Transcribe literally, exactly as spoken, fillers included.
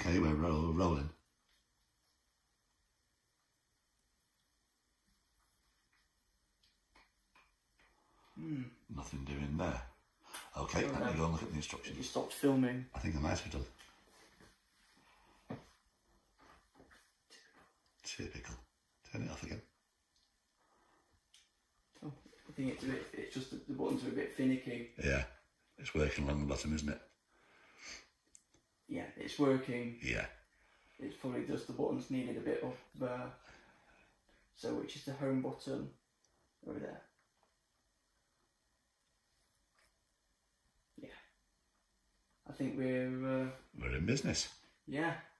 Okay, we're roll rolling. Hmm. Nothing doing there. Okay, let me go and look at the instructions. You stopped filming. I think I might have done. Typical. Turn it off again. Oh, I think it's a bit. It's just that the buttons are a bit finicky. Yeah, it's working along the bottom, isn't it? Yeah, it's working. Yeah. It's probably just the buttons needed a bit of. Uh, so, which is the home button over there? Yeah. I think we're. Uh, We're in business. yeah.